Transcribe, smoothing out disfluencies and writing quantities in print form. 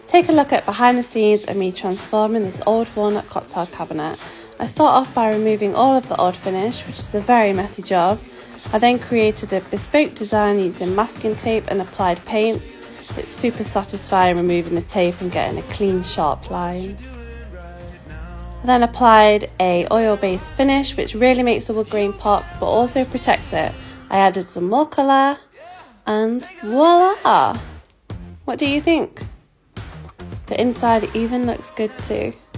Take a look at behind the scenes of me transforming this old walnut cocktail cabinet. I start off by removing all of the old finish, which is a very messy job. I then created a bespoke design using masking tape and applied paint. It's super satisfying removing the tape and getting a clean, sharp line. I then applied a oil-based finish, which really makes the wood grain pop, but also protects it. I added some more colour, and voila! What do you think? The inside even looks good too.